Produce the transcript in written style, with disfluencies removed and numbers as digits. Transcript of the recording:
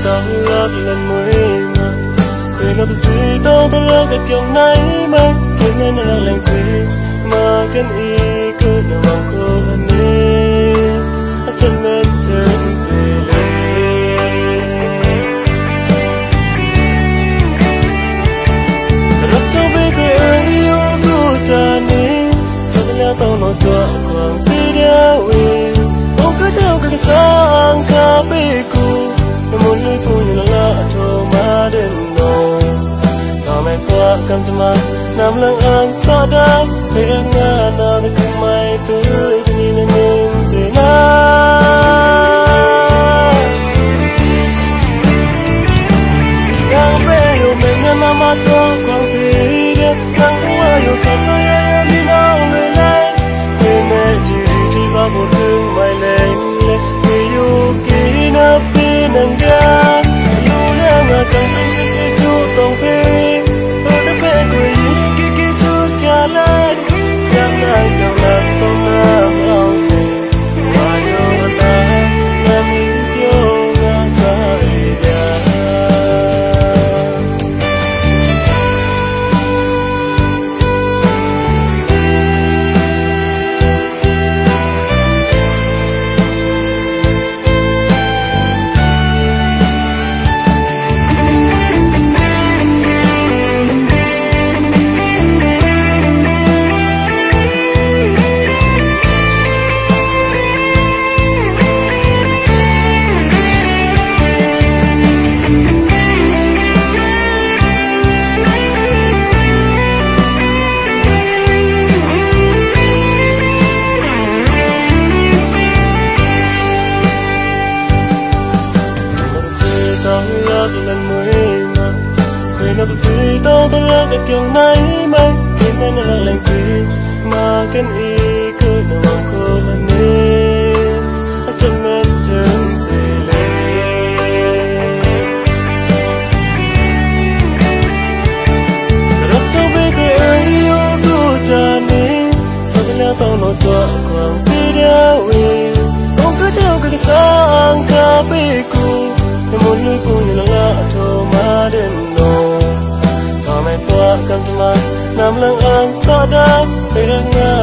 tao gác lần mới mà quên nó sẽ tao tao gác cái kiểu này mà quên nên là lành quên mà cần ý cứ nào mong cô hơn nên chân men thân sẽ lên rất trong bên cười ấy yêu cô cha nên sao thế nào tao nói cho khoảng tí đeo ông cứ trao cái sáng cả bê cô một nơi cô như là lạ thô mà đến nổ thà mẹ qua cầm cho mặt nằm lặng ăn xa đá thấy em ngã nào thì không may tới thì nhìn nên sẽ na đang bê yêu mình nhân mà mà cho quang phí đi đang qua yêu xa xa em đi nào người lên người mẹ chỉ vào một hương mày lên yêu kỹ nắp đi nàng gan lu lên mà chẳng biết sẽ chút đồng phí tôi đã bé quỳ kỹ chút cả lên nhắm nàng cao nàng không nam ao gì mà yêu ta em yêu ngã xa đi lần mới mà quên nó sẽ tao tao gác cái kiểu này mà quên nên là lành quên mà cần ý cứ nào mong cô hơn nên chân men thân sẽ lên rất trong bên cười ấy yêu cô cha nên sao thế nào tao nói cho khoảng video ông cứ trao cái sáng cả bê cô một nơi cô như là lạ thô mà đến nổ thà mẹ qua cầm cho mặt nằm lặng ăn xa đá thấy em ngã